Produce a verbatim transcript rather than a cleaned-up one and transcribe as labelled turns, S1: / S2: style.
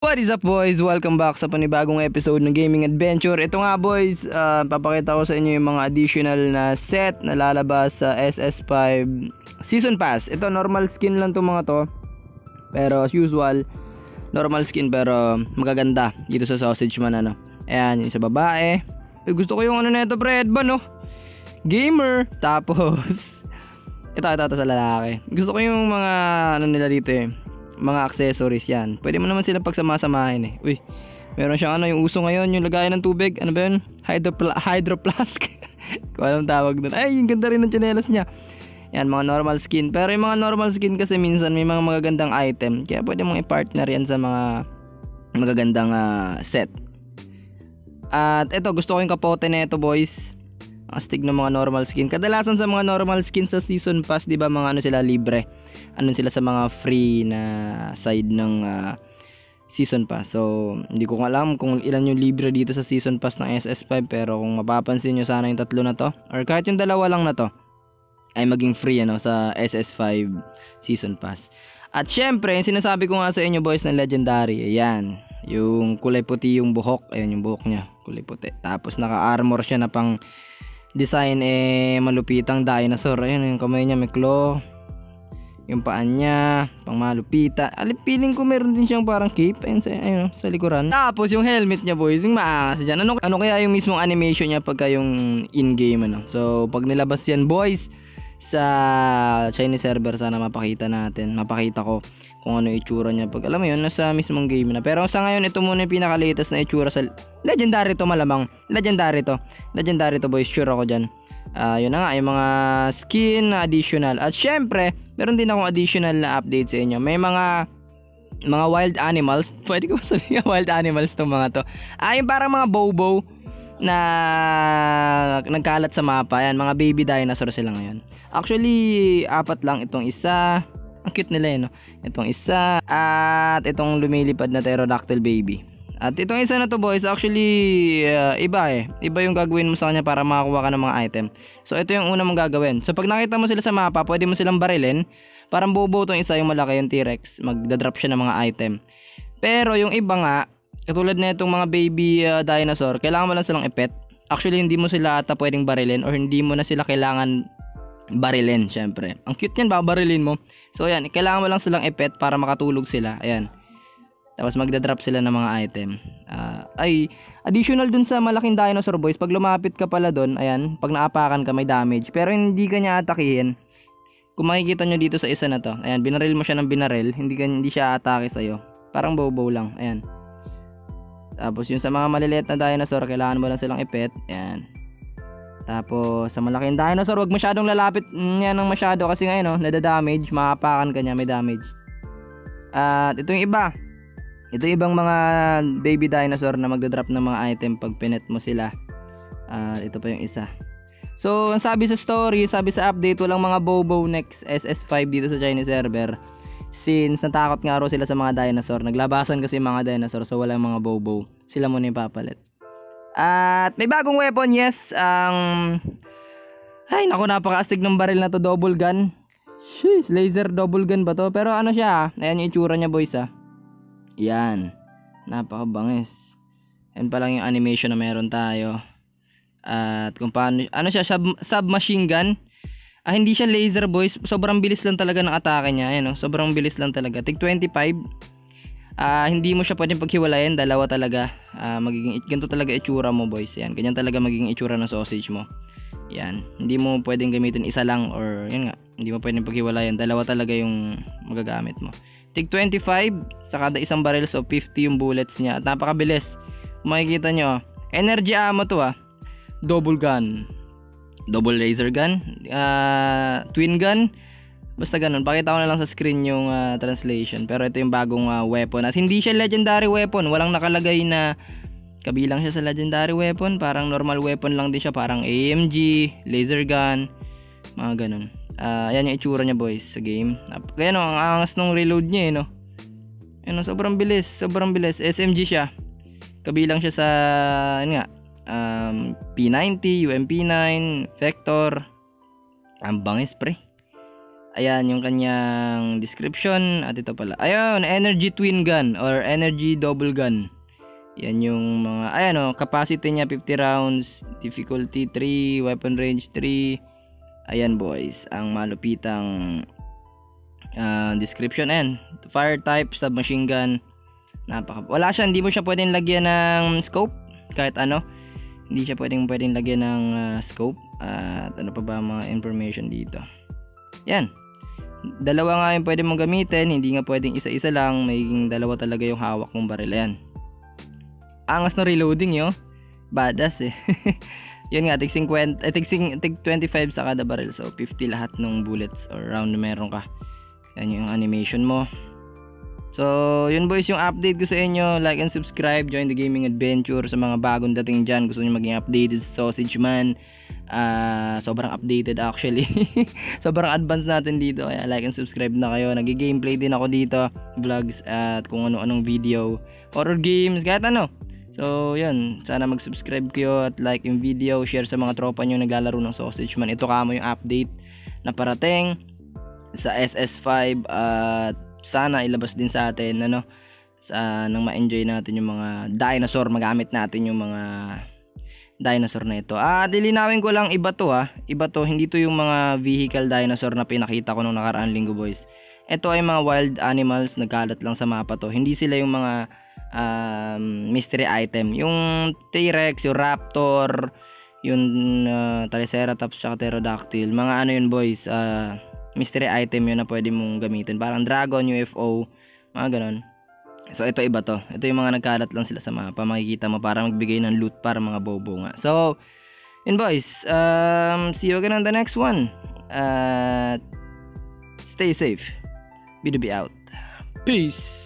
S1: What is up boys? Welcome back sa panibagong episode ng Gaming Adventure. Ito nga boys, uh, papakita ko sa inyo yung mga additional na set na lalabas sa S S five Season Pass. Ito normal skin lang to mga to. Pero as usual, normal skin pero magaganda dito sa Sausage Man ano. Ayan, yung sa babae. Eh, gusto ko yung ano na ito pre, headband no. Gamer. Tapos ito, ito, ito sa lalaki. Gusto ko yung mga ano nila dito eh, mga accessories yan. Pwede mo naman sila pagsama-samahin eh. Uy, meron siyang ano, yung uso ngayon, yung lagayan ng tubig. Ano ba yun? Hydropla hydroplask. Kung anong tawag doon. Ay, yung ganda rin ng tsinelas niya. Yan, mga normal skin. Pero yung mga normal skin kasi minsan may mga magagandang item. Kaya pwede mong i-partner yan sa mga magagandang uh, set. At ito, gusto ko yung kapote na ito boys. Astig ng mga normal skin. Kadalasan sa mga normal skin sa Season Pass, di ba mga ano sila libre. Ano sila sa mga free na side ng uh, Season Pass. So, hindi ko alam kung ilan yung libre dito sa Season Pass ng S S five. Pero kung mapapansin nyo sana yung tatlo na to, or kahit yung dalawa lang na to, ay maging free ano sa S S five Season Pass. At syempre, yung sinasabi ko nga sa inyo boys ng Legendary, ayan. Yung kulay puti yung buhok. Ayan yung buhok niya, kulay puti. Tapos naka-armor siya na pang design eh malupitang dinosaur. Ayun yung kamay niya may claw. Yung paan niya pang malupita. Alip feeling ko meron din siyang parang cape ayun sa, ayun, sa likuran. Tapos yung helmet niya boys, yung maangas dyan. Ano, ano kaya yung mismong animation niya pagka yung in-game ano. So pag nilabas yan boys sa Chinese server, sana mapakita natin. Mapakita ko kung ano itsura niya pag alam mo yun nasa mismong game na. Pero sa ngayon ito muna yung pinaka latest na itsura sa Legendary to malamang. Legendary to. Legendary to boys, sure ako dyan. Uh, yun na nga yung mga skin na additional. At syempre meron din akong additional na update sa inyo. May mga mga wild animals. Pwede ko sabihin wild animals tong mga to. Ah, yung parang mga bobo na nagkalat sa mapa. Yan, mga baby dinosaur sila ngayon. Actually apat lang itong isa. Ang cute nila eh, no? Itong isa at itong lumilipad na pterodactyl baby. At itong isa na to boys, actually uh, iba eh. Iba yung gagawin mo sa kanya para makakuha ka ng mga item. So ito yung una mong gagawin. So pag nakita mo sila sa mapa, pwede mo silang barilin. Parang bobo itong isa, yung malaki, yung T-Rex. Magdadrop siya ng mga item. Pero yung iba nga, katulad na itong mga baby uh, dinosaur, kailangan mo lang silang ipet. Actually hindi mo sila ata pwedeng barilin or hindi mo na sila kailangan barilin, syempre. Ang cute niyan, babarilin mo. So ayan, kailangan mo lang silang ipet para makatulog sila. Ayan. Tapos magdadrop sila ng mga item. Uh, ay, additional dun sa malaking dinosaur boys, pag lumapit ka pala dun, ayan, pag naapakan ka may damage. Pero hindi ka niya atakihin. Kung makikita nyo dito sa isa na to, ayan, binaril mo siya ng binaril, hindi, ka, hindi siya atake sa'yo. Parang bow-bow lang, ayan. Tapos yung sa mga maliliit na dinosaur, kailangan mo lang silang ipet. Ayan. Tapos sa malaking dinosaur, wag masyadong lalapit niya ng masyado kasi ngayon no, nadadamage, maapakan ka niya, may damage. At ito yung iba. Ito yung ibang mga baby dinosaur na magdadrop ng mga item pag pinet mo sila. At ito pa yung isa. So ang sabi sa story, sabi sa update, walang mga bobo next S S five dito sa Chinese server. Since natakot nga raw sila sa mga dinosaur. Naglabasan kasi mga dinosaur, so walang mga bobo. Sila muna yung papalit. At may bagong weapon, yes. Ang um, ay naku, napakaastig ng baril na to, double gun. Sheesh, laser double gun ba to? Pero ano siya, ayan yung itsura niya boys ah. Yan, napakabangis. Yan pa lang yung animation na meron tayo. At kung paano, ano siya, sub, submachine gun. Ah, hindi siya laser boys, sobrang bilis lang talaga ng atake niya. Ayan oh, sobrang bilis lang talaga. Tig twenty-five. Uh, hindi mo siya pwedeng paghiwalayin, dalawa talaga. Uh, magiging ganito talaga itsura mo boys. Yan, ganyan talaga magiging itsura ng sausage mo. Yan, hindi mo pwedeng gamitin isa lang or yun nga, hindi mo pwedeng paghiwalayin, dalawa talaga yung magagamit mo. Tig twenty-five sa kada isang barrel, so fifty yung bullets niya. At napakabilis. Makikita nyo, energy ammo to ah. Double gun, double laser gun, uh, twin gun. Basta ganun, pakita ko na lang sa screen yung uh, translation. Pero ito yung bagong uh, weapon. At hindi siya legendary weapon. Walang nakalagay na kabilang siya sa legendary weapon. Parang normal weapon lang din siya. Parang A M G, laser gun, mga ganun. uh, Ayan yung itsura niya boys sa game. Kaya no, ang angas nung reload niya eh, no? Ayan, no, sobrang bilis, sobrang bilis. S M G siya. Kabilang siya sa yun nga, um, P ninety, U M P nine, Vector. Ang bangis pre. Ayan yung kanyang description. At ito pala, ayun, energy twin gun or energy double gun. Yan yung mga, ayan o, capacity niya fifty rounds, difficulty three, weapon range three. Ayan boys, ang malupitang uh, description. And fire type, submachine gun. Napaka, wala siya, hindi mo siya pwedeng lagyan ng scope, kahit ano. Hindi siya pwedeng pwedeng lagyan ng uh, scope. At uh, ano pa ba mga information dito. Yan. Dalawa nga yung pwede mong gamitin, hindi nga pwedeng isa-isa lang, mayiging dalawa talaga yung hawak mong baril. Ayan. Angas na reloading yo. Badass eh. Yun nga, tig fifty, eh, tig, tig twenty-five sa kada baril. So fifty lahat ng bullets or round na meron ka. Yan yung animation mo. So yun boys yung update ko sa inyo. Like and subscribe, join the gaming adventure. Sa mga bagong dating dyan, gusto nyo maging updated sa Sausage Man. Uh, sobrang updated actually. Sobrang advanced natin dito, kaya like and subscribe na kayo. Nagi-gameplay din ako dito, vlogs at kung ano-anong video, horror games, kahit ano. So yun, sana mag-subscribe kayo at like yung video, share sa mga tropa nyo naglalaro ng Sausage Man. Ito kamo yung update na parating sa S S five at sana ilabas din sa atin ano, sa nang ma-enjoy natin yung mga dinosaur, magamit natin yung mga dinosaur na ito. Ah, dilinawin ko lang, iba to ha. Iba to, hindi to yung mga vehicle dinosaur na pinakita ko nung nakaraan linggo boys. Ito ay mga wild animals, nagkalat lang sa mapa to. Hindi sila yung mga um, mystery item. Yung T-Rex, yung Raptor, yung uh, Triceratops, tsaka Pterodactyl. Mga ano yun boys, uh, mystery item yun na pwede mong gamitin. Parang dragon, U F O, mga ganon. So ito iba to. Ito yung mga nagkalat lang sila sa mapa. Makikita mo para magbigay ng loot para mga bobo nga. So, yun boys. Um, see you again on the next one. Uh, stay safe. B two B out. Peace.